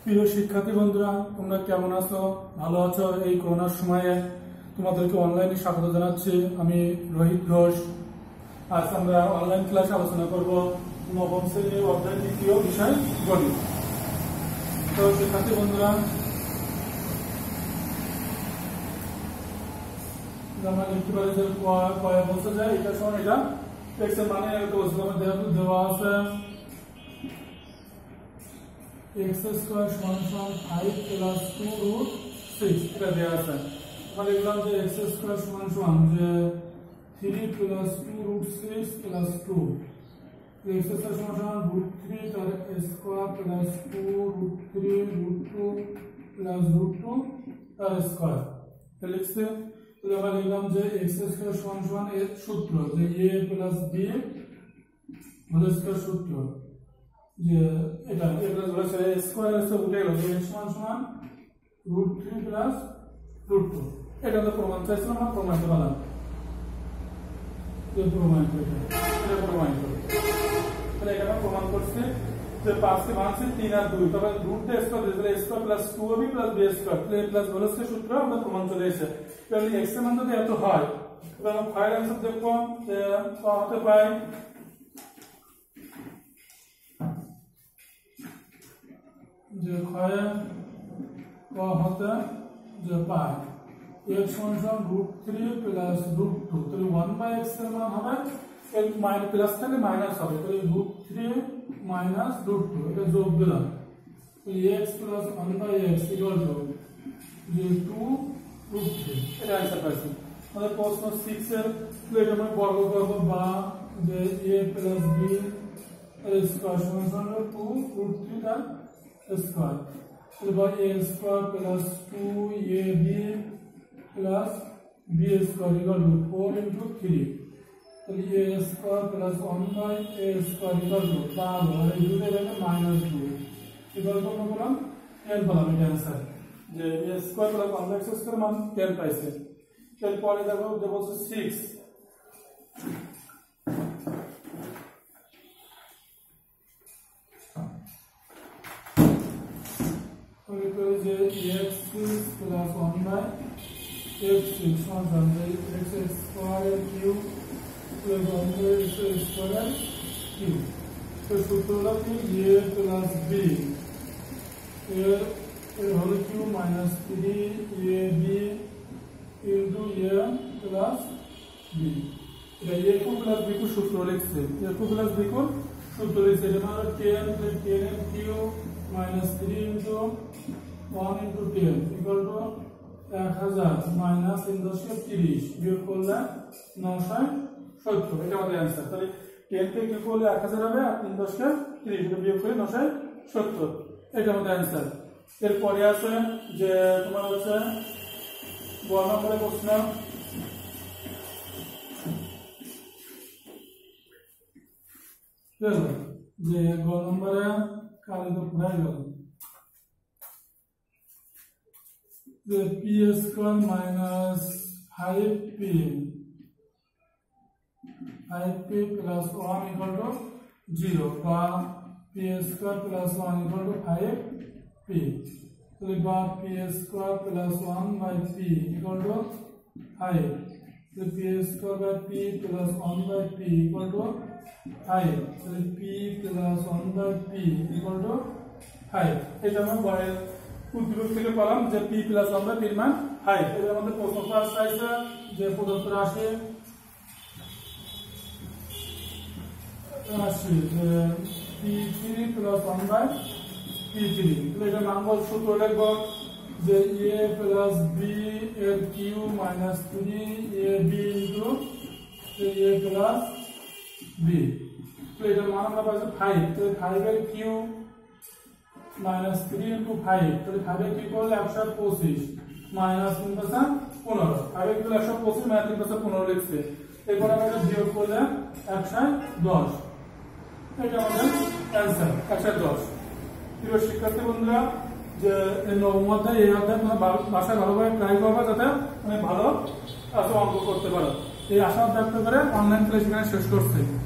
প্রিয় শিক্ষার্থী বন্ধুরা, তোমরা কেমন আছো? ভালো আছো? এই করোনার সময়ে তোমাদেরকে অনলাইনে স্বাগত জানাচ্ছি। আমি রোহিত ঘোষ। আজ আমরা অনলাইন ক্লাসে আলোচনা করব নবম শ্রেণীর অধ্যায় দ্বিতীয় বিষয় গণিত। তো শিক্ষার্থী বন্ধুরা, আমরা লিখতে পারি যে কয় বছর যায় এটা সময় এটা এক্স এর মানে দেওয়া আছে x স্কয়ার সমান 5 প্লাস 2 রুট 6 এটা দেওয়া আছে। আমরা লিখলাম যে x স্কয়ার সমান যে 3 plus 2 root 6 plus 2 x square সমান রুট 3 তার square plus 2 root 3 root 2 plus root 2 তার স্কয়ার। এটা লিখছে। তো আমরা লিখলাম যে x স্কয়ার সমান এর সূত্র যে a plus b whole square সূত্র যে এটা a প্লাস বলেছে স্কয়ার এর সাথে উঠে গেল যে x সমান রুট 3 প্লাস রুট 2। এটা তো প্রমাণ চাইছিলাম, আমরা প্রমাণ পেলাম। যে প্রমাণ এটা প্রমাণ করে তাহলে এখানে প্রমাণ করছে যে পাশে মানছে 3 আর 2, তবে রুট এর স্কয়ার দিলে square plus 2ab plus b square তাহলে a প্লাস বলেছে সূত্র আমরা প্রমাণ চলে এসেছে। তাহলে x এর মান যদি এত হয় তাহলে আমরা ফাইনাল অ্যানসার দেখব যে হতে পারে যে ক্ষয় হতে যে পাই x সমান রুট 3 প্লাস রুট 2 তাহলে 1/x এর মান হবে এর মাইনাস প্লাস থেকে মাইনাস হবে তাহলে রুট 3 মাইনাস রুট 2 এটা যোগ দিলাম তাহলে x plus 1/x equal to যে 2 রুট 3 এটা आंसर পাইছি। তাহলে প্রশ্ন 6 এর প্লেট আমরা বর্গ করব বা যে a প্লাস b এর স্কয়ার সমান 2 রুট 3 তার স্কয়ার তাহলে বা a square plus 2ab plus b square equal to 4 into 3 তাহলে a square plus 1/a square equal to 12 আর এই দুটো এখানে মাইনাস 2 ইকুয়াল টু আমরা বললাম 10 পেলাম। এটা आंसर যে a square plus 1/x square মান 10 পাইছে। এরপরে দেখো যে বলছে 6 যে x প্লাস 1/x সমান x square cube plus 1/x square cube. তো সূত্র হলো কি a প্লাস b এর whole cube minus 3ab into a plus b। এটা a কিউব প্লাস b এর সূত্র লিখছে। a কিউব প্লাস b এর সূত্র লিখছে এটা হলো 10 এর cube minus 3 into 1 into 10 equal to 1000 minus 30 বিয়োগ করলে 970। এটা আমাদের आंसर। তাহলে 10 কে কি করলে 1000 হবে আর 30 এটা বিয়োগ করে 970। এটা আমাদের आंसर। এরপরে আছে যে তোমার হচ্ছে গণনা করে প্রশ্ন যে গ নম্বরে কালে তো পুরাই গেল the p square minus 5p plus 1 equal to 0 বা p square plus 1 equal to 5p তাহলে বা p square plus 1 by p equal to 5 so p square by p plus 1 by p equal to 5 তাহলে p plus 1 by p equal to 5। এটা আমরা বয়ের উদ্দীপক থেকে পেলাম যে p প্লাস 1 বাই p এর মান 5। এর আমাদের প্রশ্ন ফার্স্ট চাইছে যে প্রদত্ত রাশি যে p3 প্লাস 1 বাই p3 তাহলে এটা নাম্বার সূত্র লিখব যে a প্লাস b এর cube minus 3ab into a plus b। তো এটা মান আমরা পাইছি 5। তো 5 এর কিউব माइनस 3 into 5 তাহলে 5 এর কি করলে 125 মাইনাস 3 15 5 এর কি 125 মাইনাস 3 15 লিখছে। এরপর আমরা এটা বিয়োগ করলে 110। এটা আমাদের आंसर 110। প্রিয় শিক্ষার্থী বন্ধুরা, যে এই নবম অধ্যায় এই অধ্যায় তোমরা বাসায় ভালোভাবে ট্রাই করবে যাতে তুমি ভালো অঙ্ক করতে পারো। এই আশা ব্যক্ত করে অনলাইন ক্লাস এখানে শেষ করছি।